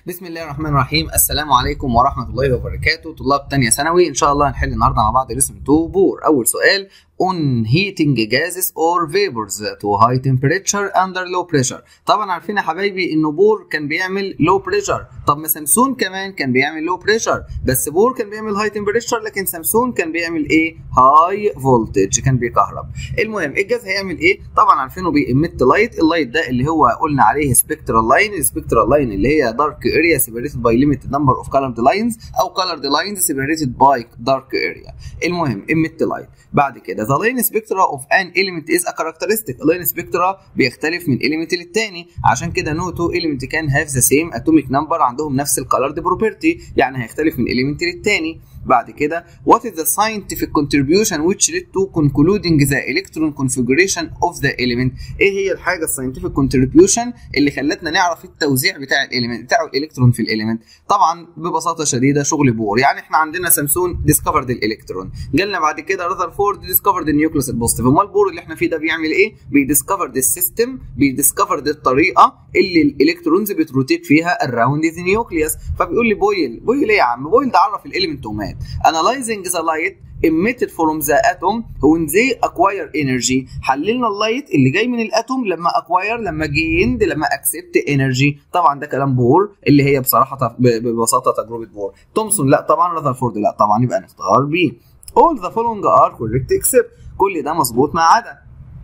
بسم الله الرحمن الرحيم. السلام عليكم ورحمة الله وبركاته. طلاب تانية ثانوي إن شاء الله هنحل النهاردة مع بعض lesson 2 بور. أول سؤال on heating gases or vapors to high temperature under low pressure. طبعا عارفين يا حبايبي إنه بور كان بيعمل low pressure. طب ما سامسون كمان كان بيعمل low pressure، بس بور كان بيعمل high temperature، لكن سامسون كان بيعمل إيه؟ high voltage، كان بيكهرب. المهم الجاز هيعمل إيه؟ طبعا عارفينه بيemit لايت. اللايت ده اللي هو قلنا عليه spectral line. السبكترال لاين اللي هي dark area separated by limited number of colored lines أو colored lines separated by dark area. المهم emit light. بعد كده the line spectra of an element is a characteristic. line spectra بيختلف من element للتاني، عشان كده no two element can have the same atomic number، عندهم نفس ال colored property، يعني هيختلف من element للتاني. بعد كده what is the scientific contribution which led to concluding the electron configuration of the element؟ ايه هي الحاجه الساينتفك contribution اللي خلتنا نعرف التوزيع بتاع الاليمنت بتاع الالكترون في الاليمنت؟ طبعا ببساطه شديده شغل بور. يعني احنا عندنا سامسون ديسكفرد الالكترون، جالنا بعد كده رذرفورد ديسكفرد النيوكليوس البوزيتيف. امال البور اللي احنا فيه ده بيعمل ايه؟ بيديسكفرد السيستم، بيديسكفرد الطريقه اللي الالكترونز بتروتيت فيها الراوند ذا نيوكليوس. فبيقول لي بويل ايه يا عم؟ بويل ده عرف الاليمنت ومات. analyzing the light emitted from the atom when they acquire energy. حللنا اللايت اللي جاي من الاتوم لما acquire، لما gained، لما accept energy. طبعا ده كلام بور اللي هي بصراحه ببساطه تجربه بور. تومسون لا طبعا، رذرفورد لا طبعا، يبقى نختار بي. all the following are correct except. كل ده مظبوط ما عدا.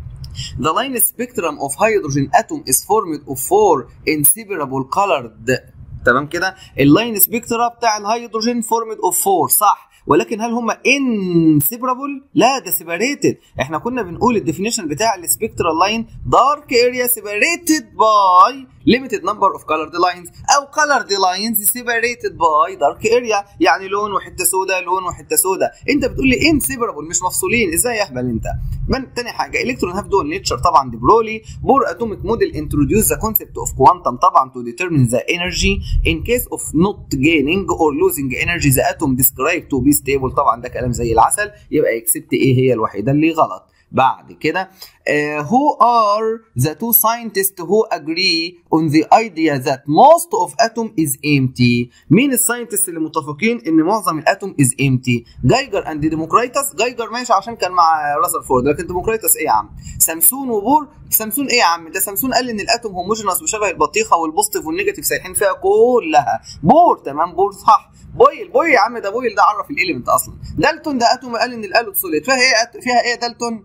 The line spectrum of hydrogen atom is formed of four inseparable colored. تمام كده؟ اللاين سبيكترا بتاع الهيدروجين فورمد اوف 4 صح، ولكن هل هم انسيبرابل؟ لا ده سيبريتد. احنا كنا بنقول الديفينيشن بتاع السبيكترال لاين دارك اريا سيبريتد باي limited number of colored lines او colored lines separated by dark area، يعني لون وحته سوداء، لون وحته سوداء. انت بتقول لي inseparable مش مفصولين، ازاي يا اهبل انت؟ تاني حاجه الكترون هاف دول نيتشر، طبعا دي برولي. بور اتوميك موديل introduce the concept of quantum، طبعا to determine the energy in case of not gaining or losing energy the atom described to be stable. طبعا ده كلام زي العسل، يبقى اكسبت ايه هي الوحيده اللي غلط. بعد كده who are the two scientists who agree on the idea that most of atom is empty؟ مين الساينتست اللي متفقين ان معظم الاتوم is empty؟ جايجر اند ديموكريتس. جايجر ماشي عشان كان مع رذرفورد، لكن ديموكريتس ايه يا عم؟ سامسون وبور. سامسون ايه يا عم؟ ده سامسون قال ان الاتوم هوموجينوس وشبه البطيخه والبوزيتيف والنيجاتيف سايحين فيها كلها. بور تمام، بور صح. بويل يا عم، ده بويل ده عرف الاليمنت اصلا. دالتون ده اتوم قال ان الالوت سوليد. فيها ايه دالتون؟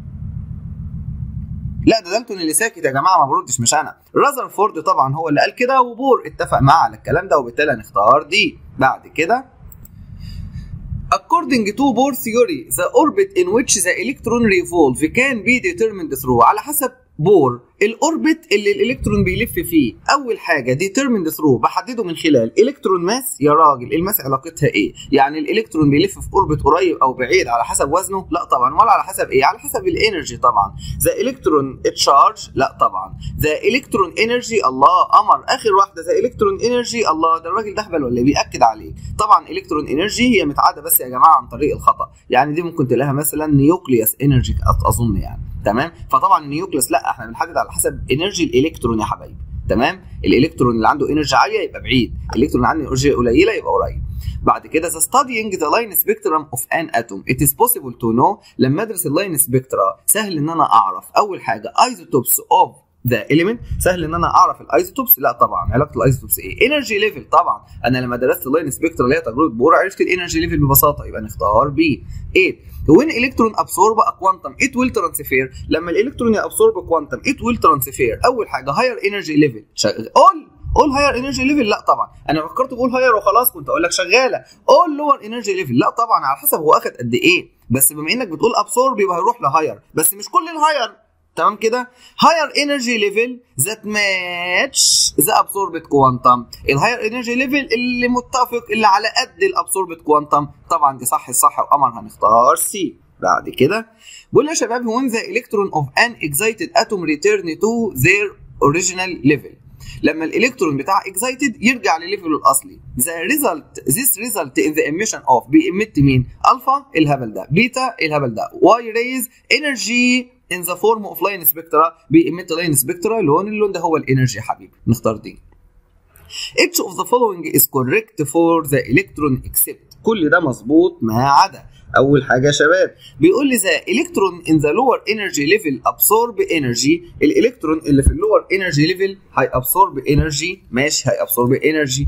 لا ده دالتون اللي ساكت يا جماعه، ما بردش مش انا. رذرفورد طبعا هو اللي قال كده، وبور اتفق معاه على الكلام ده، وبالتالي هنختار دي. بعد كده according to Bohr theory the orbit in which the electron revolve can be determined through. على حسب بور الاوربت اللي الالكترون بيلف فيه، اول حاجه determined through بحدده من خلال الكترون ماس. يا راجل الماس علاقتها ايه؟ يعني الالكترون بيلف في اوربت قريب او بعيد على حسب وزنه؟ لا طبعا. ولا على حسب ايه؟ على حسب الانرجي طبعا. ذا الكترون تشارج؟ لا طبعا. ذا الكترون انرجي. الله قمر. اخر واحده ذا الكترون انرجي. الله ده الراجل ده هبل ولا بياكد عليه؟ طبعا الكترون انرجي هي متعاده بس يا جماعه عن طريق الخطا، يعني دي ممكن تلاقيها مثلا نيوكليوس انرجي اظن يعني. تمام. فطبعا النيوكليوس لا، احنا بنحدد على حسب انرجي الالكترون يا حبايبي. تمام. الالكترون اللي عنده انرجي عاليه يبقى بعيد، الالكترون اللي عنده انرجي قليله يبقى قريب. بعد كده the studying the line spectrum of an atom it is possible to know. لما ادرس اللاين سبيكترا سهل ان انا اعرف اول حاجه isotopes of the element. سهل ان انا اعرف الايزوتوبس؟ لا طبعا. علاقه الايزوتوبس ايه؟ انرجي ليفل. طبعا انا لما درست اللاين سبيكترا اللي هي تجربه بور عرفت الانرجي ليفل ببساطه، يبقى نختار بي. 8 when electron absorb a quantum it will transfer. لما الالكترون يابسورب كوانتم it will transfer. اول حاجه higher energy level. all higher energy level؟ لا طبعا. انا فكرت بقول higher وخلاص كنت اقول لك شغاله. all lower energy level؟ لا طبعا، على حسب هو اخد قد ايه، بس بما انك بتقول absorb يبقى هيروح لهاير، بس مش كل الهاير. تمام كده. higher energy level that match the absorbed quantum. الهاير انرجي ليفل اللي متفق اللي على قد الابسوربت كوانتم. طبعا دي صح الصح وقمر، هنختار سي. بعد كده بقول يا شباب when the electron of an excited atom return to their original level. لما الالكترون بتاع excited يرجع لليفله الاصلي. this result in the emission of بيemit مين؟ الفا الهبل ده، بيتا الهبل ده، y rays energy in the form of line spectra. بيemit line spectra. اللون ده هو الانرجي يا حبيبي، نختار دي. Each of the following is correct for the electron except. كل ده مظبوط ما عدا. أول حاجة يا شباب بيقول لي the electron in the lower energy level absorb energy. الإلكترون اللي في اللور energy level هيabsorb energy. ماشي هيabsorb energy.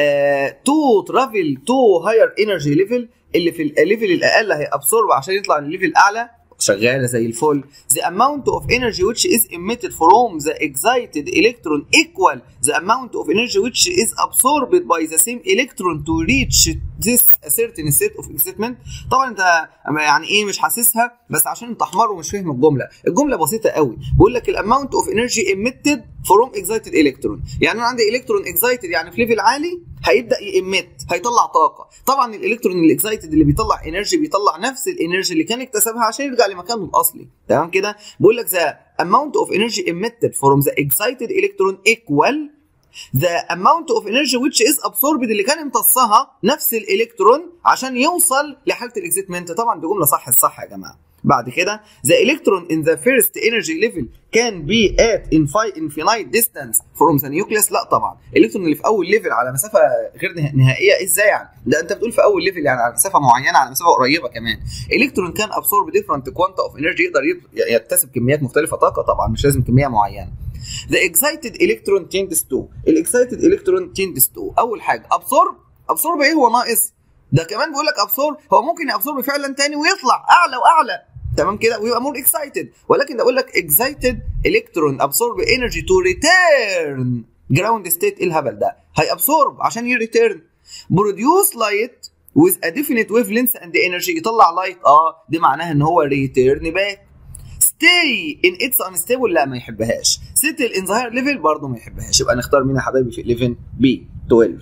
to travel to higher energy level. اللي في الليفل الأقل هيabsorb عشان يطلع للليفل الأعلى. شغاله زي الفل. The amount of energy which is emitted from the excited electron equal the amount of energy which is absorbed by the same electron to reach this a certain state of excitement. طبعا انت يعني ايه مش حاسسها بس عشان انت احمر ومش فاهم الجمله بسيطه قوي. بيقول لك الاماونت اوف energy emitted from excited electron. يعني انا عندي الكترون excited يعني في ليفل عالي هيبدا يemit هيطلع طاقه. طبعا الالكترون الاكسايتد اللي بيطلع انرجي بيطلع نفس الانرجي اللي كان اكتسبها عشان يرجع لمكانه الاصلي. تمام كده. بيقول لك the amount of energy emitted from the excited electron equal the amount of energy which is absorbed اللي كان امتصها نفس الالكترون عشان يوصل لحاله الاكسيتمنت. طبعا دي جمله صح الصح يا جماعه. بعد كده the electron in the first energy level can be at infinite distance from the nucleus. لا طبعا الالكترون اللي في اول ليفل على مسافه غير نهائيه. ازاي يعني؟ ده انت بتقول في اول ليفل يعني على مسافه معينه على مسافه قريبه كمان. الكترون كان absorb different quanta of energy يقدر يكتسب كميات مختلفه طاقه. طبعا مش لازم كميه معينه. The excited electron tends to. الاكسايتد الكترون tends to اول حاجه absorb ايه هو ناقص؟ ده كمان بيقول لك absorb هو ممكن يabsorb فعلا تاني ويطلع اعلى واعلى. تمام كده ويبقى مور اكسايتد. ولكن ده بقول لك اكسايتد الكترون ابسورب انرجي تو ريتيرن جراوند ستيت. ايه الهبل ده؟ هيابسورب عشان يريتيرن. بروديوس لايت with a definite wavelength and energy. يطلع لايت دي معناها ان هو ريتيرن باك. stay in its unstable لا ما يحبهاش. settle in the higher level برضه ما يحبهاش. يبقى نختار مين يا حبايبي في 11 B 12.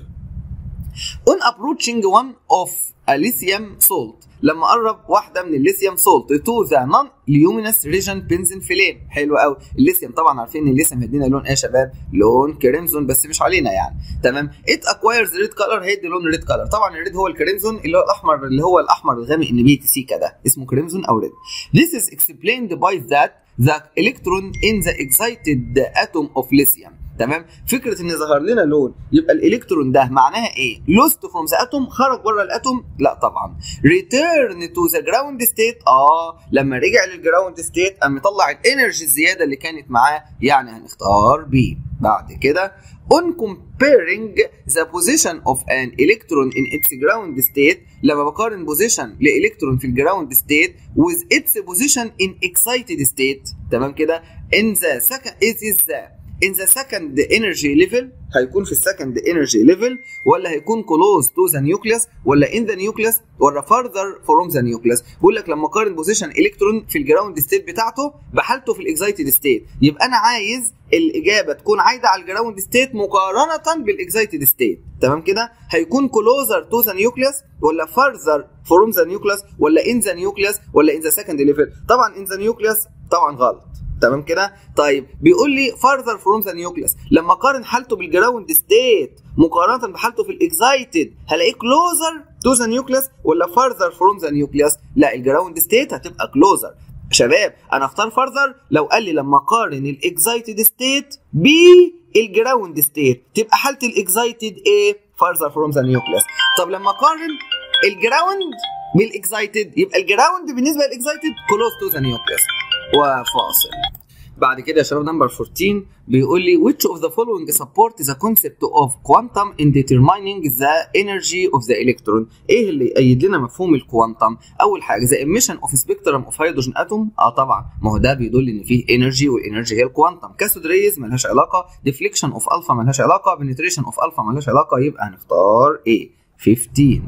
on approaching one of a lithium salt. لما قرب واحده من الليثيوم سولت تو ذا نون ليومينس ريجن بنزين فليم. حلو قوي. الليثيوم طبعا عارفين ان الليثيوم هيدينا لون ايه يا شباب؟ لون كريمزون بس مش علينا يعني. تمام. ات اكوايرز ريد كلر هيدي لون ريد كلر. طبعا الريد هو الكريمزون اللي هو الاحمر الغامق النبيتي سيكا ده اسمه كريمزون او ريد. This is explained by that the electron in the excited atom of lithium. تمام. فكره ان ظهر لنا لون يبقى الالكترون ده معناها ايه؟ لوست فروم ذا اتوم خرج بره الاتوم؟ لا طبعا. ريتيرن تو ذا جراوند ستيت. لما رجع للجراوند ستيت قام مطلع الانرجي الزياده اللي كانت معاه يعني هنختار بي. بعد كده on comparing the position of an electron in its ground state. لما بقارن بوزيشن لالكترون في الجراوند ستيت with its position in excited state. تمام كده. in the second energy level هيكون في السكند انرجي ليفل ولا هيكون close to the nucleus ولا in the nucleus ولا further from the nucleus. بقول لك لما اقارن بوزيشن الكترون في الجراوند ستيت بتاعته بحالته في الاكسايتد ستيت يبقى انا عايز الاجابه تكون عايده على الجراوند ستيت مقارنه بالاكسايتد ستيت. تمام كده. هيكون closer to the nucleus ولا further from the nucleus ولا in the nucleus ولا in the second level. طبعا in the nucleus طبعا غلط. تمام كده. طيب بيقول لي further from the nucleus. لما اقارن حالته بالجراوند ستيت مقارنه بحالته في الاكسايتد هلاقيه closer to the nucleus ولا further from the nucleus؟ لا الجراوند ستيت هتبقى closer. شباب انا اختار further لو قال لي لما اقارن الاكسايتد ستيت بالجراوند ستيت تبقى حاله الاكسايتد ايه؟ further from the nucleus. طب لما اقارن الجراوند بالاكسايتد يبقى الجراوند بالنسبه للاكسايتد close to the nucleus. وفاصل. بعد كده يا شباب نمبر 14 بيقول لي which of the following support the concept of quantum in determining the energy of the electron. ايه اللي يأيد لنا مفهوم الكوانتم؟ اول حاجه the emission of spectrum of hydrogen atom. طبعا ما هو ده بيدل ان فيه energy والانرجي هي الكوانتم. كاثود ريز مالهاش علاقه. deflection of alpha مالهاش علاقه. penetration of alpha مالهاش علاقه. يبقى هنختار ايه 15.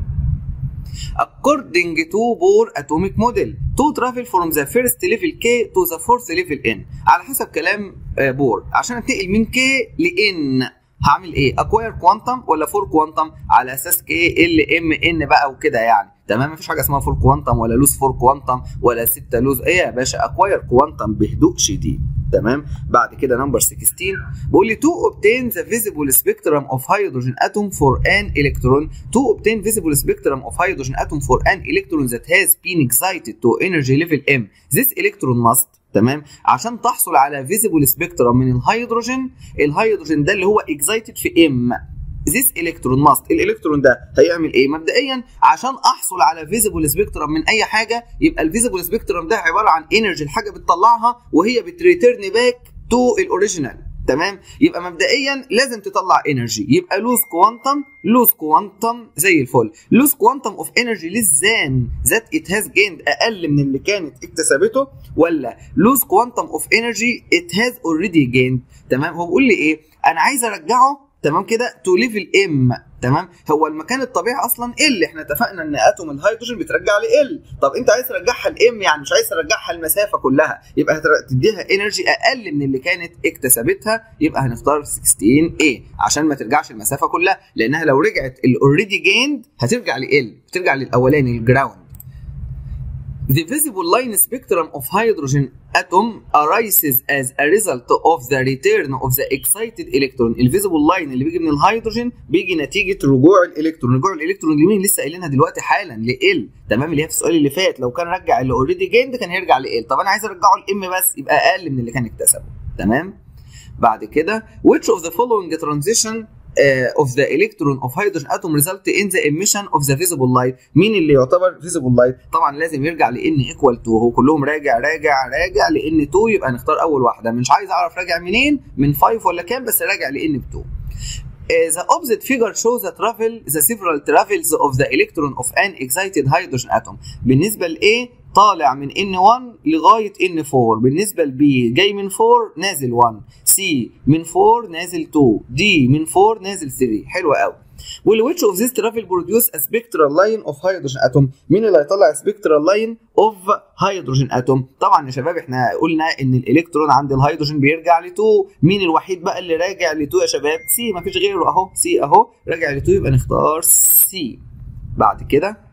According to Bohr atomic model to travel from the first level K to the fourth level N. على حسب كلام بور عشان انتقل من K ل N هعمل ايه؟ acquire quantum ولا for quantum على اساس K L M N بقى وكده يعني. تمام. مفيش حاجه اسمها فور كوانتم ولا لوز فور كوانتم ولا 6 لوز. ايه يا باشا اكواير كوانتم بهدوء شديد. تمام. بعد كده نمبر 16 بيقول لي to obtain the visible spectrum of hydrogen atom for an electron. to obtain visible spectrum of hydrogen atom for an electron that has been excited to energy level M. this electron must. تمام. عشان تحصل على visible spectrum من الهيدروجين ده اللي هو excited في M. this electron must الالكترون ده هيعمل ايه؟ مبدئيا عشان احصل على visible spectrum من اي حاجه، يبقى الفيزيبل سبيكترم ده عباره عن انرجي الحاجه بتطلعها وهي بتريتيرن باك تو الاوريجينال. تمام؟ يبقى مبدئيا لازم تطلع انرجي، يبقى لوز كوانتم زي الفل. لوز كوانتم اوف انرجي ليس ذان ذات ات هاز جيند اقل من اللي كانت اكتسبته، ولا لوز كوانتم اوف انرجي ات هاز اوريدي جيند. تمام؟ هو بيقول لي ايه؟ انا عايز ارجعه تمام كده تو ليفل ام. تمام؟ هو المكان الطبيعي اصلا ال، احنا اتفقنا ان اتوم الهيدروجين بترجع ل ال. طب انت عايز ترجعها لام، يعني مش عايز ترجعها المسافه كلها، يبقى هتديها انرجي اقل من اللي كانت اكتسبتها، يبقى هنختار 16A عشان ما ترجعش المسافه كلها، لانها لو رجعت الاوريدي جيند هترجع ل بترجع للاولاني الجراوند. The visible line spectrum of hydrogen atom arises as a result of the return of the excited electron. الفيزيبل لاين اللي بيجي من الهيدروجين بيجي نتيجه رجوع الالكترون لمين؟ لسه قايلينها دلوقتي حالا ل تمام، اللي هي في السؤال اللي فات لو كان رجع اللي اوريدي جيند كان هيرجع ل طب انا عايز ارجعه لام بس، يبقى اقل من اللي كان اكتسبه. تمام؟ بعد كده which of the following transition of the electron of hydrogen atom result in the emission of the visible light. مين اللي يعتبر visible light؟ طبعا لازم يرجع ل n equal to، هو كلهم راجع ل n 2، يبقى نختار اول واحده. مش عايز اعرف راجع منين، من 5 ولا كام، بس راجع ل n 2. The opposite figure shows the several travels of the electron of an excited hydrogen atom. بالنسبه ل A طالع من N1 لغايه N4، بالنسبه ل B جاي من 4 نازل 1، C من 4 نازل 2، D من 4 نازل 3. حلو قوي. which of these travel produce a spectral line of hydrogen atom. مين اللي هيطلع spectral line of hydrogen atom؟ طبعا يا شباب احنا قلنا ان الالكترون عند الهيدروجين بيرجع ل 2. مين الوحيد بقى اللي راجع ل 2 يا شباب؟ C، مفيش غيره اهو، C اهو راجع ل 2، يبقى نختار C. بعد كده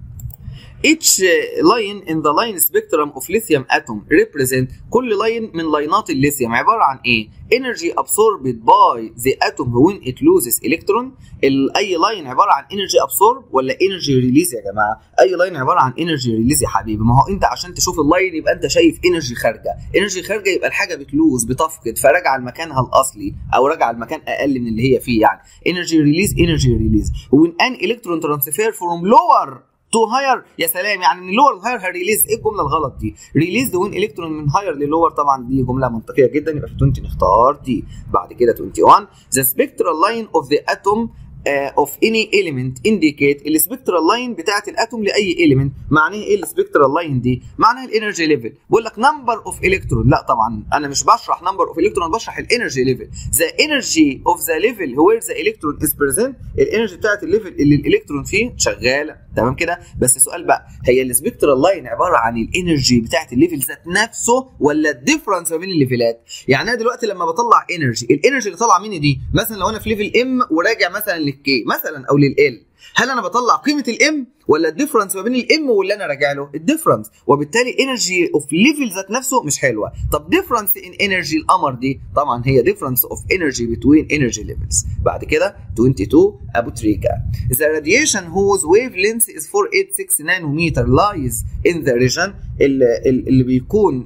each line in the line spectrum of lithium atom represent كل لاين من لاينات الليثيوم عباره عن ايه؟ energy absorbed by the atom when it loses electron. اي لاين عباره عن energy absorb ولا energy release يا جماعه؟ اي لاين عباره عن energy release يا حبيبي. ما هو انت عشان تشوف اللاين يبقى انت شايف energy خارجه يبقى الحاجه بتلوز بتفقد فراجعه لمكانها الاصلي او راجعه لمكان اقل من اللي هي فيه، يعني energy release. when an electron transfer from lower تو هاير، يا سلام، يعني من لور لهاير هريليز. ايه الجمله الغلط دي؟ ريليز وين الكترون من هاير للور، طبعا دي جمله منطقيه جدا، يبقى في 20 نختار دي. بعد كده 21 the spectral line of the atom of any element indicate السبكترال لاين بتاعت الاتوم لاي element. معناه ايه السبكترال لاين دي؟ معناها الانرجي ليفل. بقول لك نمبر اوف الكترون، لا طبعا انا مش بشرح نمبر اوف الكترون، بشرح الانرجي ليفل. ذا انرجي اوف ذا ليفل وير ذا الكترون از بريزنت، الانرجي بتاعت الليفل اللي الالكترون فيه شغاله. تمام كده؟ بس السؤال بقى، هي السبكترال لاين عباره عن الانرجي بتاعت الليفل ذات نفسه ولا الديفرنس ما بين الليفلات؟ يعني انا دلوقتي لما بطلع الانرجي اللي طالعه مني دي، مثلا لو انا في ليفل ام وراجع مثلا للكي مثلا او للال، هل انا بطلع قيمه الام ولا الديفرنس ما بين الام واللي انا راجع له؟ الديفرنس، وبالتالي انرجي اوف ليفل ذات نفسه مش حلوه. طب ديفرنس ان انرجي القمر دي طبعا هي ديفرنس اوف انرجي بتوين انرجي ليفلز. بعد كده 22 ابو تريكا the radiation whose wavelength is 486 نانومتر lies in the region اللي بيكون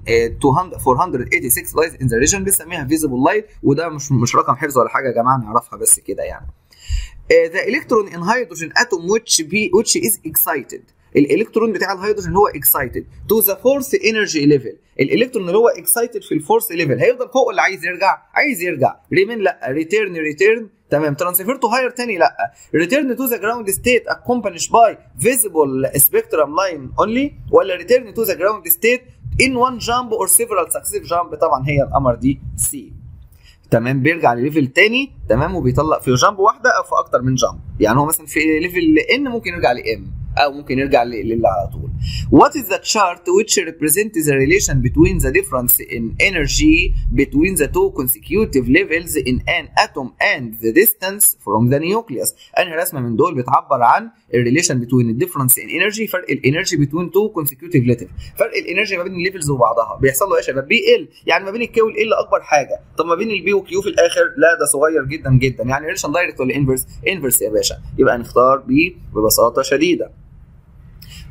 486 lies in the region بنسميها visible light، وده مش رقم حفظ ولا حاجه يا جماعه، نعرفها بس كده يعني. The electron in hydrogen atom which is excited، الالكترون بتاع الهيدروجين اللي هو excited to the fourth energy level. الالكترون اللي هو excited في الفورث ليفل هيفضل فوق ولا عايز يرجع؟ ريمين لا، return تمام. ترانسفير تو هاير تاني لا، return to the ground state accompanied by visible spectrum line only، ولا return to the ground state in one jump or several successive jump؟ طبعا هي القمر دي سي. تمام، بيرجع لليفل تاني تمام، وبيطلع في جامب واحده او في اكتر من جامب. يعني هو مثلا في ليفل ان ممكن يرجع لام او ممكن يرجع لل على طول. What is the chart which represents the relation between the difference in energy between the two consecutive levels in an atom and the distance from the nucleus؟ انهي رسمه من دول بتعبر عن الريليشن between the difference in energy، فرق الانرجي between two consecutive levels، فرق الانرجي ما بين الليفلز وبعضها بيحصل له ايه يا شباب؟ بي ال، يعني ما بين الكي والال اكبر حاجه. طب ما بين البي وكيو في الاخر لا، ده صغير جدا جدا. يعني ريليشن دايركت ولا انفرس؟ انفرس يا باشا، يبقى نختار بي ببساطه شديده.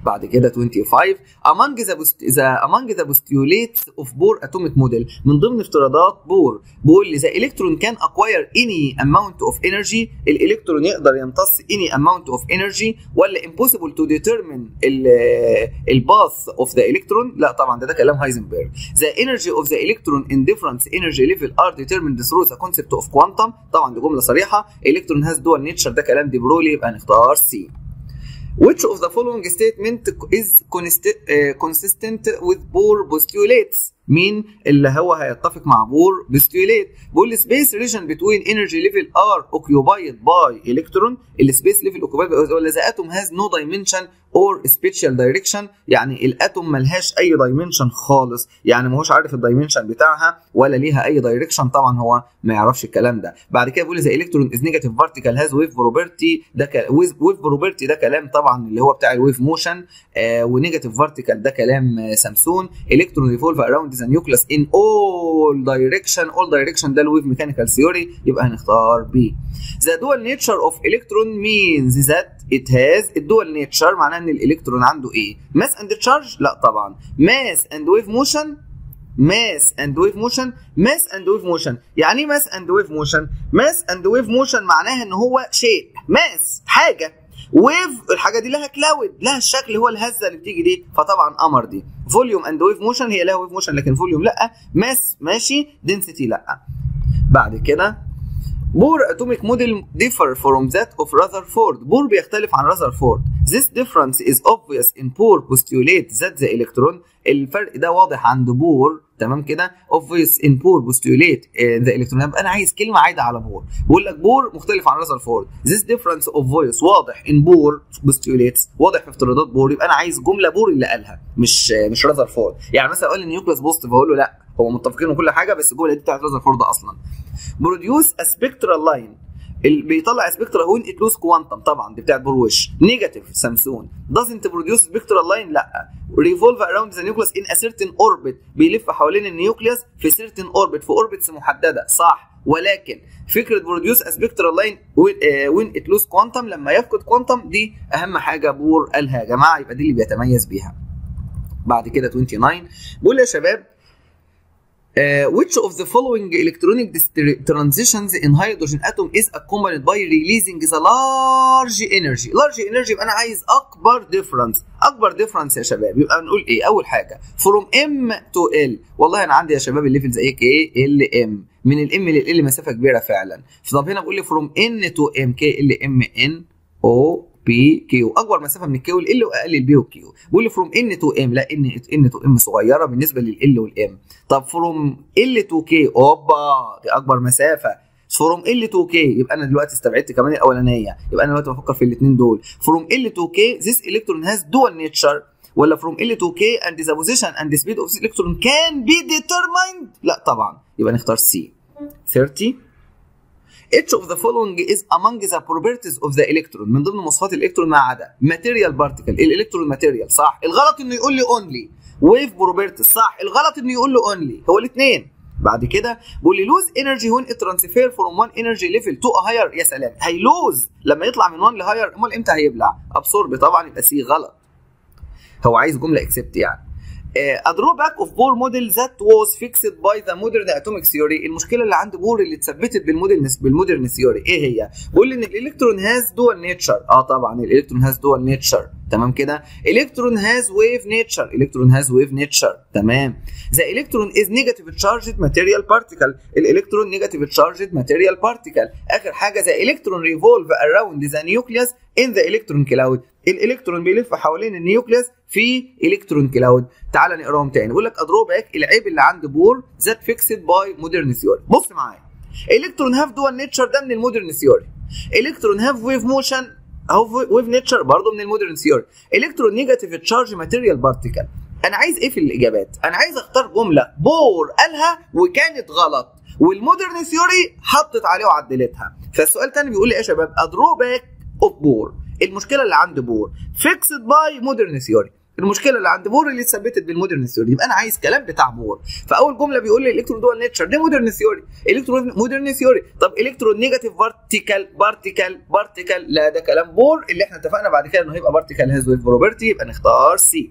بعد كده 25 among the postulates of Bohr atomic model من ضمن افتراضات بور بيقول لي the electron can acquire any amount of energy الالكترون يقدر يمتص any amount of energy ولا impossible to determine ال path of the electron. لا طبعا ده كلام هايزنبرج. the energy of the electron in different energy level are determined through the concept of quantum. طبعا دي جمله صريحه. electron has dual nature ده كلام دي برولي يبقى نختار سي. Which of the following statement is consistent with Bohr postulates؟ مين اللي هو هيتفق مع بور postulate؟ بيقول لي space region between energy level are occupied by electron. السبيس ليفل occupied ولا the atom has no dimension or spatial direction، يعني الاتوم ملهاش اي دايمنشن خالص، يعني ما هوش عارف الدايمنشن بتاعها ولا ليها اي دايركشن. طبعا هو ما يعرفش الكلام ده. بعد كده بيقول لي the electron is negative particle has wave property ده wave property ده كلام طبعا اللي هو بتاع الويف موشن، ونيجاتيف بارتيكل ده كلام سامسون. electron revolve around the nucleus in all direction ده الويف ميكانيكال ثيوري يبقى هنختار B. the dual nature of electron means that it has الدول نيتشر معناه ان الالكترون عنده ايه؟ ماس اند تشارج؟ لا طبعا. ماس اند ويف موشن يعني ايه ماس اند ويف موشن؟ ماس اند ويف موشن معناها ان هو شيء، ماس حاجه، ويف الحاجه دي لها كلاود، لها الشكل هو الهزه اللي بتيجي دي، فطبعا قمر دي. فوليوم اند ويف موشن هي لها ويف موشن لكن فوليوم لا، ماس ماشي، دنسيتي لا. بعد كده بور atomic model differ from that of Rutherford. بور بيختلف عن رذرفورد. This difference is obvious in Bohr postulate that the electron. الفرق ده واضح عند بور، تمام كده. obvious in Bohr postulate the electron. يبقى انا عايز كلمه عايده على بور. بقول لك بور مختلف عن رذرفورد. This difference obvious واضح in Bohr postulates، واضح في افتراضات بور، يبقى انا عايز جمله بور اللي قالها مش رذرفورد. يعني مثلا اقول النيوكليس بوزيتيف اقول له لا، هو متفقين وكل حاجه بس الجمله دي بتاعت رذرفورد اصلا. produce a spectral line بيطلع سبكترا وين ات لوز كوانتم، طبعا دي بتاعت بروش. نيجاتيف سامسون. doesn't produce spectral line لا. revolve around the nucleus in a certain orbit بيلف حوالين النيوكليوس في certain orbit في اوربتس محدده، صح. ولكن فكره produce a spectral line when it lose quantum لما يفقد كوانتم دي اهم حاجه بور قالها يا جماعه، يبقى دي اللي بيتميز بيها. بعد كده 29 بيقول يا شباب which of the following electronic transitions in hydrogen atom is accompanied by releasing the large energy. large energy يبقى انا عايز اكبر difference يا شباب. يبقى نقول ايه؟ اول حاجه from M to L. والله انا عندي يا شباب الليفل زي كي ال ام، من الام لل مسافه كبيره فعلا. طب هنا بقول لي from N to M كي ال ام ان او بي كيو، اكبر مسافه من الكيو ال واقل البي والكيو. بيقول لي فروم ان تو ام، لا ان تو ام صغيره بالنسبه لل والام. طب فروم ال تو كي، اوبا دي اكبر مسافه. فروم ال تو كي يبقى انا دلوقتي استبعدت كمان الاولانيه، يبقى انا دلوقتي بفكر في الاثنين دول. فروم ال تو كي this electron has dual nature ولا from L to K and the position and the speed of this electron can be determined؟ لا طبعا، يبقى نختار C. 30 Each of the following is among the properties of the electron. من ضمن مواصفات الالكترون ما عدا material particle. الالكترون ماتيريال صح، الغلط انه يقول لي only. wave properties صح، الغلط انه يقول له only، هو الاثنين. بعد كده بيقول لي lose energy when it transfer from one energy level to a higher. يا سلام، هيلوز لما يطلع من 1 ل higher، امال امتى هيبلع؟ absorb طبعا، يبقى سي غلط. هو عايز جمله اكسبت يعني. A drawback of Bohr model that was fixed by the modern atomic theory. المشكله اللي عند بور اللي اتثبتت بالمودرن ثيوري ايه هي؟ بيقول لي ان الالكترون هاز dual nature. طبعا الالكترون هاز dual nature، تمام كده. الكترون هاز wave nature، تمام. The electron is negative charged material particle. الالكترون negative charged material particle. اخر حاجه the electron revolve around the nucleus in the electron cloud. الالكترون بيلف حوالين النيوكليوس في الكترون كلاود. تعال نقراهم تاني. بيقول لك ادروباك، العيب اللي عند بور ذات فيكسد باي مودرن ثيوري. بص معايا، الكترون هاف دوال نيتشر ده من المودرن ثيوري. الكترون هاف ويف موشن اهو ويف نيتشر برضه من المودرن ثيوري. الكترون نيجاتيف تشارج ماتيريال بارتيكل. انا عايز ايه في الاجابات؟ انا عايز اختار جمله بور قالها وكانت غلط والمودرن ثيوري حطت عليها وعدلتها. فالسؤال تاني بيقول لي ايه يا شباب؟ ادروباك اوف بور، المشكله اللي عند بور فيكسد باي مودرن ثيوري. المشكله اللي عند بور اللي اتثبتت بالمودرن ثيوري. يبقى انا عايز كلام بتاع بور. فاول جمله بيقول لي الالكترون دول نيتشر، دي مودرن ثيوري. الكترون مودرن ثيوري. طب الكترون نيجاتيف بارتيكل لا ده كلام بور اللي احنا اتفقنا بعد كده انه هيبقى بارتيكل هاز ويف بروبرتي. يبقى نختار سي.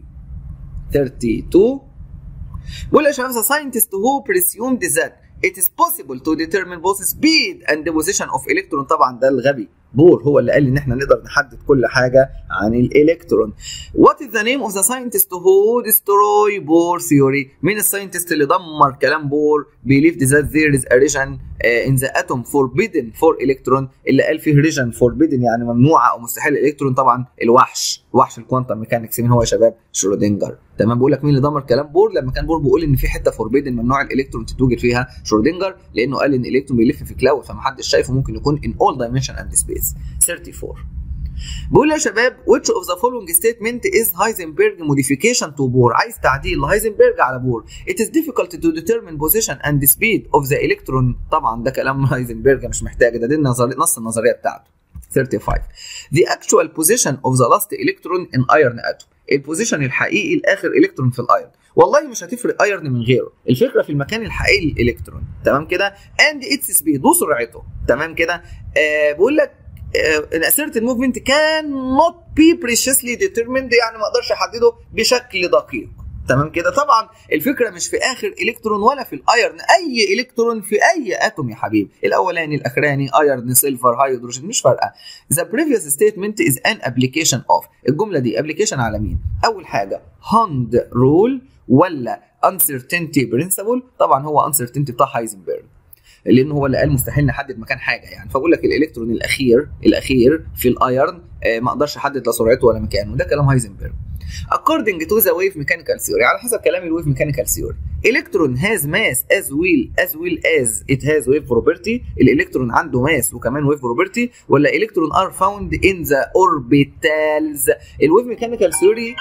32 بيقول يا شباب the scientist who presumed that it is possible to determine both speed and the position of electron. طبعا ده الغبي بور هو اللي قال ان احنا نقدر نحدد كل حاجه عن الالكترون. What is the name of the scientist who destroy Bohr theory؟ مين الساينتست اللي دمر كلام بور؟ believed that there is a region in the atom forbidden for electron، اللي قال فيه region forbidden يعني ممنوعه او مستحيل الالكترون. طبعا وحش الكوانتم ميكانكس. مين هو يا شباب؟ شرودنجر. تمام. بقول لك مين اللي دمر كلام بور لما كان بور بيقول ان في حته forbidden ممنوع الالكترون تتوجد فيها؟ شرودنجر، لانه قال ان الالكترون بيلف في كلاود فمحدش شايفه، ممكن يكون in all dimension and space. 34 بيقول يا شباب which of the following statement is Heisenberg modification to Bohr؟ عايز تعديل لهايزنبرج على بور. It is difficult to determine position and speed of the electron. طبعا ده كلام هايزنبرج مش محتاج، ده نص النظريه بتاعته. 35 the actual position of the last electron in iron atom. البوزيشن الحقيقي لاخر الكترون في الايرن. والله مش هتفرق ايرن من غيره، الفكره في المكان الحقيقي للالكترون. تمام كده. and its speed وسرعته. تمام كده. بيقول لك an asserted movement cannot be precisely determined، يعني ما اقدرش احدده بشكل دقيق. تمام كده. طبعا الفكره مش في اخر الكترون ولا في الايرن، اي الكترون في اي اتوم يا حبيبي، الاولاني الاخراني ايرن سيلفر هيدروجين مش فارقه. the previous statement is an application of. الجمله دي ابلكيشن على مين؟ اول حاجه هاند رول ولا uncertainty principle؟ طبعا هو uncertainty بتاع هايزنبرج، لان هو اللي قال مستحيل نحدد مكان حاجه يعني. فبقول لك الالكترون الاخير في الايرن ما اقدرش احدد لا سرعته ولا مكانه، ده كلام هايزنبرج. According to the wave mechanical theory، على حسب كلام الويف ميكانيكال ثيوري، electron has mass as well as it has wave property. الالكترون عنده ماس وكمان wave property، ولا electron are found in the orbitals؟ الويف ميكانيكال ثيوري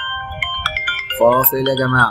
فاصل يا جماعه.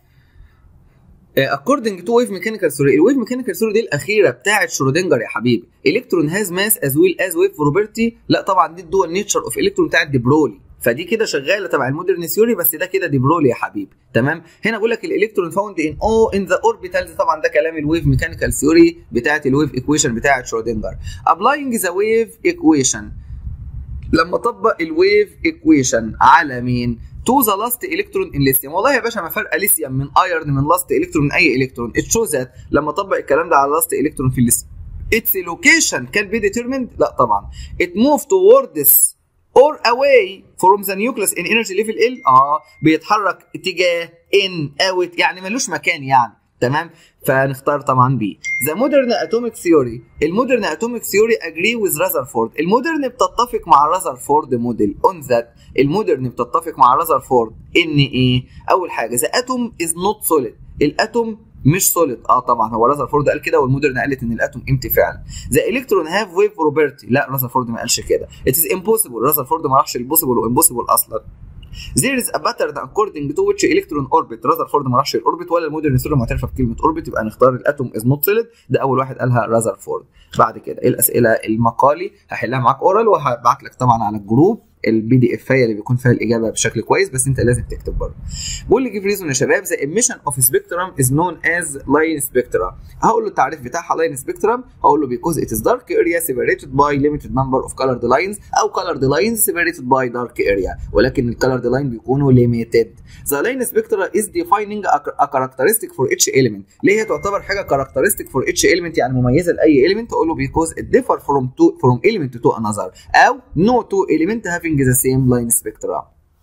according to wave mechanical theory، الويف ميكانيكال ثيوري دي الاخيره بتاعه شرودنجر يا حبيبي. electron has mass as well as wave property. لا طبعا دي الدول نيتشر اوف الكترون بتاعه دي برولي، فدي كده شغاله تبع المودرن ثيوري، بس ده كده دي برولي يا حبيبي. تمام. هنا بقول لك الالكترون فاوند ان ذا اوربيتالز، طبعا ده كلام الويف ميكانيكال ثيوري بتاعه الويف ايكويشن بتاعه شرودنجر. ابلاينج ذا ويف ايكويشن، لما طبق الويف ايكويشن على مين؟ تو ذا لاست الكترون ان ليثيوم. والله يا باشا ما فرق ليثيوم من ايرن من لاست الكترون من اي الكترون. ات شوز ذات لما طبق الكلام ده على لاست الكترون في الليثيوم its location can be determined. لا طبعا it moved towards or away from the nucleus in energy level L. بيتحرك اتجاه in out يعني ملوش مكان يعني. تمام. فنختار طبعا بي. The modern atomic theory، المودرن atomic theory agree with Rutherford. المودرن بتتفق مع رذرفورد موديل on that. المودرن بتتفق مع رذرفورد ان ايه؟ اول حاجه the atom is not solid، الاتوم مش سوليد. طبعا هو رذرفورد قال كده والمودرن قالت ان الاتوم امتي فعلا. ذا الكترون هاف ويف بروبرتي، لا رذرفورد ما قالش كده. ات از امبوسيبل، رذرفورد ما راحش البوسيبل وامبوسيبل اصلا. there is a pattern according to which electron orbit، رذرفورد ما راحش الاوربت ولا المودرن ثيوري معترفه بكلمه اوربت، يبقى نختار الاتوم از نوت سوليد. ده اول واحد قالها رذرفورد. بعد كده الاسئله المقالي هحلها معاك اورال وهبعت لك طبعا على الجروب البي دي اف اللي بيكون فيها الاجابه بشكل كويس، بس انت لازم تكتب برضه. بقول لي جيف ريزون يا شباب. ذا ايميشن اوف سبيكترم از نون از لاين سبيكترا. هقول له التعريف بتاعها لاين سبيكترم، هقول له because it is dark area separated by limited number of colored lines او colored lines separated by dark area، ولكن الكالرد لاين بيكونوا limited. The line spectra is defining a characteristic for each element. ليه هي تعتبر حاجه characteristic for each element يعني مميزه لاي element؟ اقول له because it differ from element to another او no two element having the same line spectra.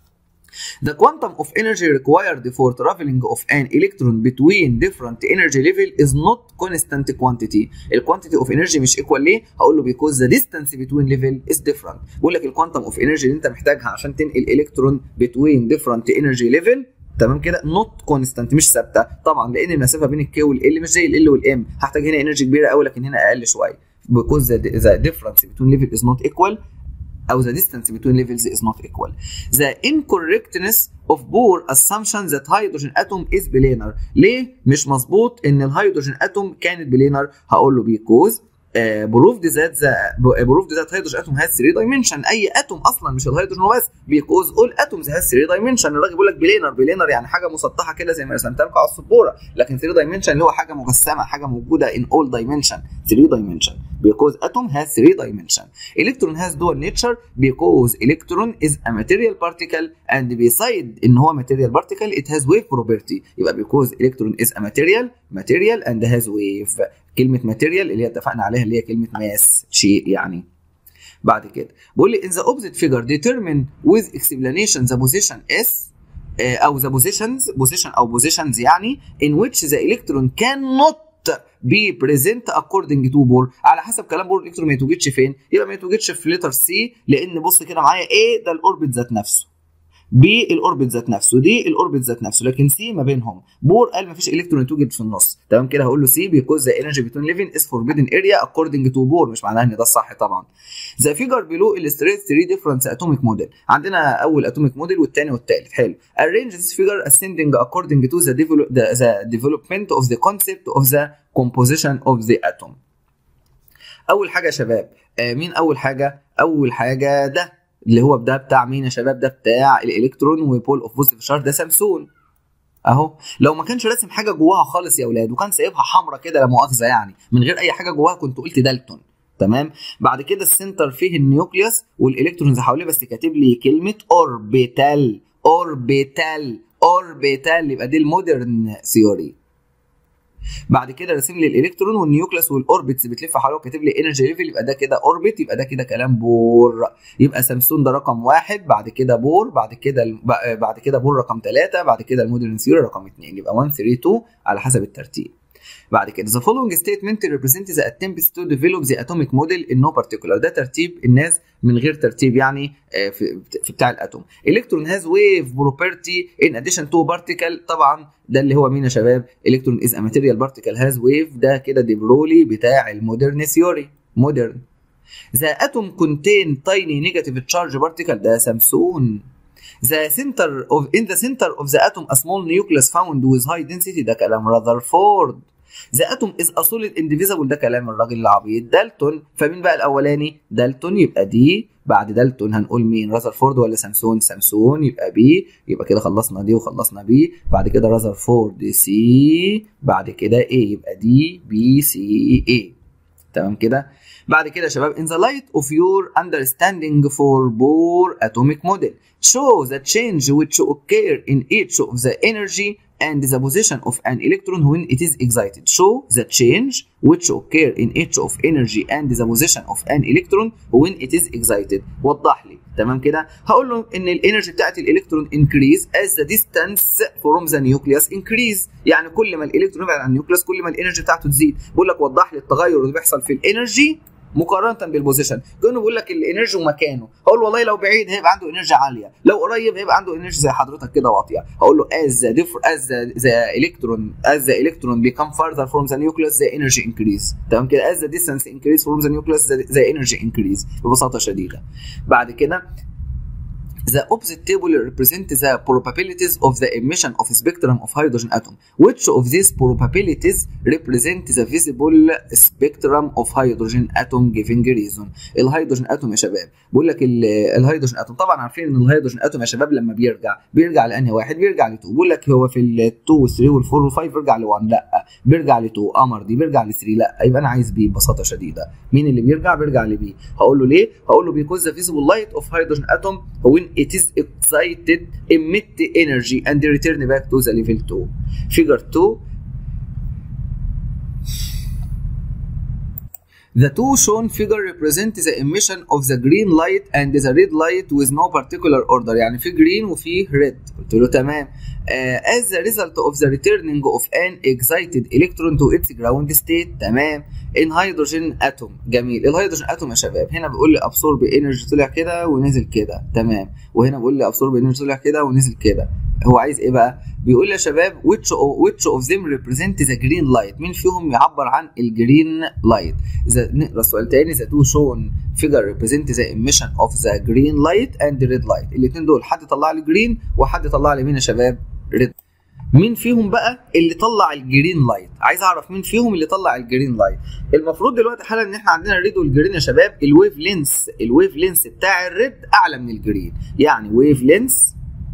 The quantum of energy required for traveling of an electron between different energy level is not constant quantity. ال quantity of energy مش equal ليه؟ هقول له because the distance between level is different. بقول لك ال quantum of energy اللي انت محتاجها عشان تنقل الكترون between different energy level، تمام كده، not constant مش ثابته طبعا، لان المسافه بين الكي والال مش زي ال والام، هحتاج هنا انرجي كبيره قوي لكن هنا اقل شويه. because the difference between level is not equal أو the distance between levels is not equal. The incorrectness of Bohr assumption that hydrogen atom is planar. ليه مش مظبوط إن الهيدروجين atom كانت planar؟ هقول له because proved that hydrogen atom has 3 dimension. اي اتوم اصلا مش الهيدروجين وبس because all atoms has 3 dimension. الراجل بيقول لك بلينر يعني حاجه مسطحه كده زي ما رسمتها لكم على السبوره، لكن 3 dimension اللي هو حاجه مجسمه، حاجه موجوده in all dimension 3 dimension because atom has 3 dimension. Electron has dual nature because electron is a material particle and beside ان هو material particle it has wave property. يبقى because electron is a material and has wave. كلمة material اللي هي اتفقنا عليها اللي هي كلمة mass، شيء يعني. بعد كده بقول لي in the opposite figure determine with explanation the position S أو the positions يعني in which the electron cannot be present according to Bohr. على حسب كلام بور الإلكترون ما يتوجدش فين؟ يبقى ما يتوجدش في لتر C، لأن بص كده معايا A ده الأوربت ذات نفسه، B الاوربت ذات نفسه، دي الاوربت ذات نفسه، لكن سي ما بينهم. بور قال ما فيش الكترون توجد في النص، تمام كده. هقول له سي بيكوز ذا انرجي بتوين ليفين از فوربيدن اريا اكوردنج تو بور، مش معناها ان ده الصح طبعا. ذا فيجر بيلو illustrates 3 different atomic model. عندنا اول اتوميك موديل والثاني والثالث. حلو. arrange this figure ascending according to the development of the concept of the composition of the atom. اول حاجه يا شباب مين اول حاجه؟ اول حاجه ده اللي هو ده بتاع مين يا شباب؟ ده بتاع الالكترون وبول اوف بوزيتيف شارج، ده سامسون اهو. لو ما كانش راسم حاجه جواها خالص يا اولاد وكان سايبها حمراء كده لا مؤاخذه يعني من غير اي حاجه جواها كنت قلت دالتون، تمام. بعد كده السنتر فيه النيوكليوس والالكترونز حواليه بس كاتب لي كلمه اوربيتال، يبقى دي المودرن ثيوري. بعد كده راسم لي الالكترون والنيوكليوس والاوربتس بتلف حواليه وكاتب لي انرجي ليفل، يبقى ده كده اوربت، يبقى ده كده كلام بور. يبقى سامسون ده رقم 1، بعد كده بور، بعد كده بور رقم 3، بعد كده المودرن ثيوري رقم 2، يبقى 1 3 2 على حسب الترتيب. بعد كده the following statement represents the attempts to develop the atomic model in no particular. ده ترتيب الناس من غير ترتيب يعني في بتاع الاتوم. electron has wave property in addition to particle. طبعا ده اللي هو مين يا شباب؟ electron is a material particle has wave. ده كده دي برولي بتاع المودرن ثيوري، مودرن. the atom contain tiny negative charge particle. ده سامسون. in the center of the atom a small nucleus found with high density. ده كلام رذرفورد. The atom is a solid indivisible. ده كلام الراجل العبيط دالتون. فمين بقى الاولاني؟ دالتون، يبقى دي. بعد دالتون هنقول مين؟ رذرفورد ولا سامسون؟ سامسون، يبقى بي. يبقى كده خلصنا دي وخلصنا بي. بعد كده رذرفورد سي، بعد كده ايه، يبقى دي بي سي اي، تمام كده. بعد كده يا شباب in the light of your understanding for Bohr atomic model show the change which occur in each of the energy and the position of an electron when it is excited. Show the change which occur in each of energy and the position of an electron when it is excited. وضح لي، تمام كده. هقول له ان الانرجي بتاعت الالكترون increase as the distance from the nucleus increase. يعني كل ما الالكترون يبعد عن النيوكليوس كل ما الانرجي بتاعته تزيد. بقول لك وضح لي التغير اللي بيحصل في الانرجي مقارنه بالبوزيشن. كانه بيقول لك الانرجي ومكانه. هقول والله لو بعيد هيبقى عنده انرجي عاليه، لو قريب هيبقى عنده انرجي زي حضرتك كده واطيه. هقول له as the electron become farther from the nucleus the energy increase. تمام كده. as the distance increase from the nucleus the energy increase ببساطه شديده. بعد كده the opposite table represents the probabilities of the emission of spectrum of hydrogen atom. Which of these probabilities represent the visible spectrum of hydrogen atom giving reason. الهيدروجين اتوم يا شباب بقول لك الهيدروجين اتوم، طبعا عارفين ان الهيدروجين اتوم يا شباب لما بيرجع لانهي واحد؟ بيرجع ل 2. بقول لك هو في ال 2 وال 3 وال 4 وال 5 بيرجع ل 1؟ لا، بيرجع ل 2. قمر دي بيرجع ل 3؟ لا. يبقى انا عايز بي ببساطه شديده. مين اللي بيرجع لبي. هقول له ليه؟ هقول له because the visible light of hydrogen atom when it is excited emit energy and return back to the level 2. Figure 2. The two shown figure represent the emission of the green light and the red light with no particular order. يعني في green وفي red. قلت له تمام. As the result of the returning of an excited electron to its ground state. تمام. in hydrogen atom. جميل. الهيدروجين اتوم يا شباب هنا بيقول لي absorb energy طلع كده ونزل كده، تمام. وهنا بيقول لي absorb energy طلع كده ونزل كده. هو عايز ايه بقى؟ بيقول لي يا شباب which of them represent the green light. مين فيهم يعبر عن الجرين لايت؟ نقرا السؤال تاني. the two shown figure represent the emission of the green light and the red light. الاثنين دول حد طلع لي جرين وحد طلع لي مين يا شباب؟ ريد. مين فيهم بقى اللي طلع الجرين لايت؟ عايز اعرف مين فيهم اللي طلع الجرين لايت. المفروض دلوقتي حالا ان احنا عندنا الريد والجرين يا شباب، الويف لينس بتاع الريد اعلى من الجرين، يعني ويف لينس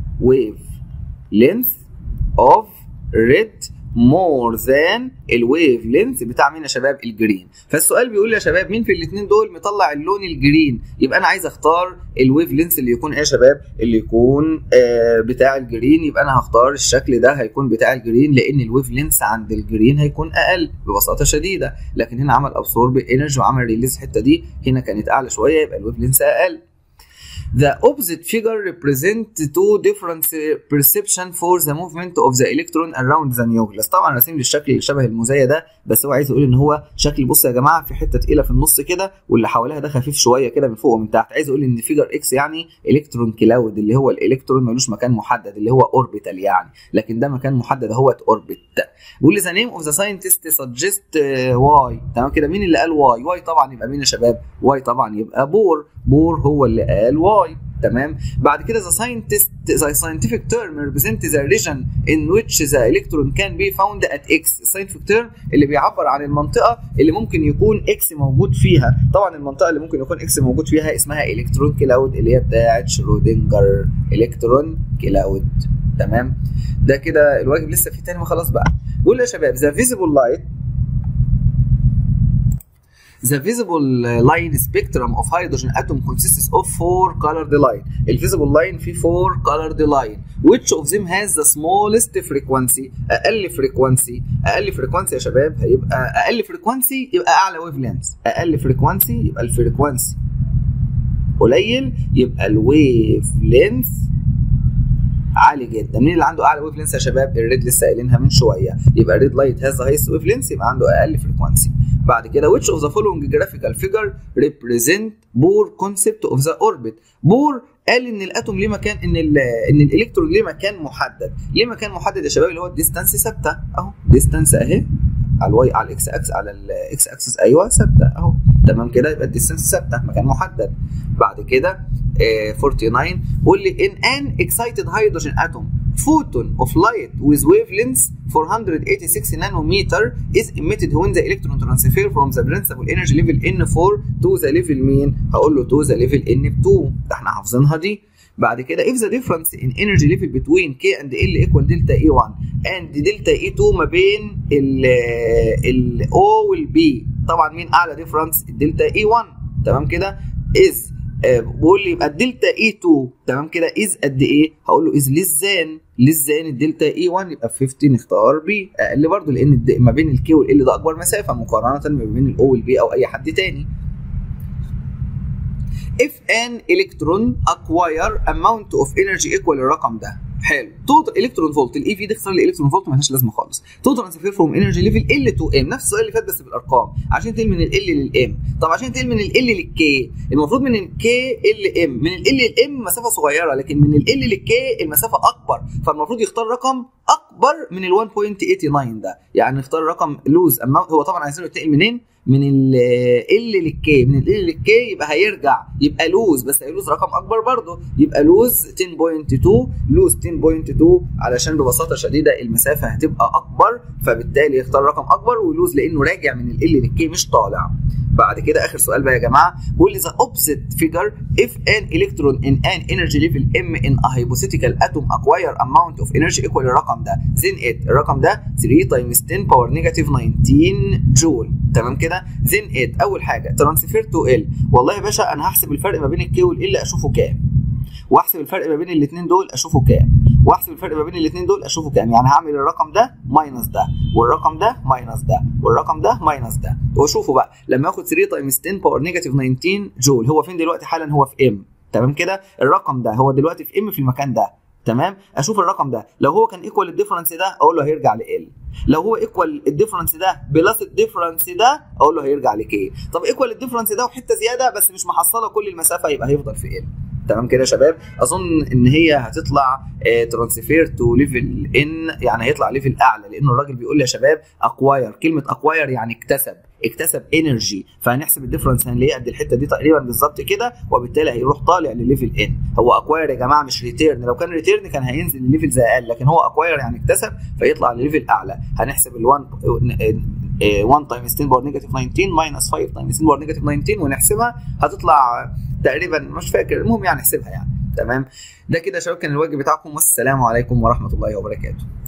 اوف ريد مور ذان الويف لينث بتاع مين يا شباب؟ الجرين. فالسؤال بيقول لي يا شباب مين في الاثنين دول مطلع اللون الجرين؟ يبقى انا عايز اختار الويف لينث اللي يكون ايه يا شباب؟ اللي يكون بتاع الجرين. يبقى انا هختار الشكل ده هيكون بتاع الجرين، لان الويف لينث عند الجرين هيكون اقل ببساطه شديده، لكن هنا عمل ابسورب انرجي وعمل ريليز الحته دي هنا كانت اعلى شويه، يبقى الويف لينث اقل. The opposite figure represent two different perception for the movement of the electron around the nucleus. طبعا راسم لي الشكل اللي شبه المزايا ده، بس هو عايز يقول ان هو شكل، بص يا جماعه، في حته تقيله في النص كده واللي حواليها ده خفيف شويه كده من فوق ومن تحت. عايز يقول ان فيجر اكس يعني الكترون كلاود، اللي هو الالكترون ملوش مكان محدد اللي هو اوربيتال يعني، لكن ده مكان محدد اهوت اوربت. بيقول لي the name of the scientist suggest واي. تمام كده، مين اللي قال واي؟ واي طبعا يبقى مين يا شباب؟ واي طبعا يبقى بور هو اللي قال واي. تمام. بعد كده the scientific term represent the region in which the electron can be found at x. الساينتفك تيرم اللي بيعبر عن المنطقه اللي ممكن يكون اكس موجود فيها. طبعا المنطقه اللي ممكن يكون اكس موجود فيها اسمها الكترون كلاود، اللي هي بتاعه شرودنجر، الكترون كلاود. تمام. ده كده الواجب، لسه في تاني ما خلاص بقى. بقول يا شباب the visible line spectrum of hydrogen atom consists of 4 colored line. الفيزيبل لاين فيه 4 colored line. Which of them has the smallest frequency؟ أقل فريكوانسي يا شباب هيبقى أقل فريكوانسي يبقى أعلى ويف لينث. أقل فريكوانسي يبقى الفريكوانسي قليل، يبقى الويف لينث عالي جدا. مين اللي عنده اعلى ويف لينث يا شباب؟ الريد، لسه قايلينها من شويه. يبقى الريد لايت هاز ذا هايست ويف لينث، يبقى عنده اقل فريكوانسي. بعد كده which of the following graphical figure represent Bohr concept of the orbit؟ بور قال ان الاتوم ليه مكان، ان الالكترون ليه مكان محدد. ليه مكان محدد يا شباب؟ اللي هو الديستانس ثابته اهو، ديستانس اهي على الواي، على الاكس اكس، على الاكس اكسس، ايوه ثابته اهو. تمام كده، يبقى الديستانس ثابته، مكان محدد. بعد كده 49 بيقول لي in an excited hydrogen atom photon of light with wavelength 486 nanometer is emitted when the electron transfer from the principal energy level N4 to the level مين؟ هقول له to the level N2. ده احنا حافظينها دي. بعد كده if the difference in energy level between K and L equal delta E1 and delta E2 ما بين ال O وال B، طبعا مين اعلى ديفرنس؟ الدلتا E1. تمام كده. is بقول لي يبقى الدلتا E2 تمام كده از قد ايه؟ هقول له از للزان الدلتا E1، يبقى 50 نختار بي. اقل برضه لان ما بين الكي والال ده اكبر مسافه مقارنه ما بين الاو والبي او اي حد تاني. if an electron acquire amount of energy equal الرقم ده، حلو، توتال الكترون فولت، الاي في دي اختصار الالكترون فولت مالهاش لازمه خالص. توتال ترانسفير فروم انرجي ليفل ال تو ام، نفس السؤال اللي فات بس بالارقام، عشان تنقل من ال للام. طب عشان تنقل من ال للكي، المفروض من الكي لام، من ال للام مسافه صغيره، لكن من ال للكي المسافه اكبر، فالمفروض يختار رقم اكبر من ال 1.89 ده، يعني نختار رقم لوز اماونت. هو طبعا عايزينه يتنقل منين؟ من ال للكي، من ال للكي يبقى هيرجع يبقى لوز، بس هيلوز رقم اكبر برضه، يبقى لوز 10.2، لوز 10.2 علشان ببساطه شديده المسافه هتبقى اكبر، فبالتالي يختار رقم اكبر ويلوز لانه راجع من ال للكي مش طالع. بعد كده اخر سؤال بقى يا جماعه، بيقول لي the opposite figure if an electron in an energy level m in a hypothetical atom acquire amount of energy equal الرقم ده then it، الرقم ده 3 times 10 power negative 19 جول. تمام كده. then it اول حاجه ترانسفير تو ال، والله يا باشا انا هحسب الفرق ما بين الكي والال اشوفه كام، واحسب الفرق ما بين الاثنين دول اشوفه كام، واحسب الفرق ما بين الاثنين دول اشوفه كام. يعني هعمل الرقم ده ماينس ده، والرقم ده ماينس ده، والرقم ده ماينس ده، واشوفه بقى لما اخد 3 تايمز 10 باور نيجاتيف 19 جول. هو فين دلوقتي حالا؟ هو في ام. تمام كده. الرقم ده هو دلوقتي في ام في المكان ده. تمام. اشوف الرقم ده لو هو كان ايكوال الديفرنس ده اقول له هيرجع ل، لو هو ايكوال الديفرنس ده بلس الديفرنس ده اقول له هيرجع لكي. طب ايكوال الديفرنس ده وحته زياده بس مش محصله كل المسافه، يبقى هيفضل في ال. تمام كده يا شباب. اظن ان هي هتطلع ترانسفير تو ليفل ان، يعني هيطلع ليفل اعلى، لانه الراجل بيقول لي يا شباب اكواير، كلمه اكواير يعني اكتسب انرجي، فهنحسب الديفرنس هنلاقيه قد الحته دي تقريبا بالظبط كده، وبالتالي هيروح طالع لليفل ان. هو اكواير يا جماعه مش ريتيرن، لو كان ريتيرن كان هينزل لليفل زي اقل، لكن هو اكواير يعني اكتسب فيطلع لليفل اعلى. هنحسب ال 1 تايمز 10 باور نيجاتيف 19 ماينس 5 تايمز 10 باور نيجاتيف 19 ونحسبها، هتطلع تقريبا مش فاكر، المهم يعني نحسبها يعني. تمام، ده كده يا شباب كان الواجب بتاعكم، والسلام عليكم ورحمه الله وبركاته.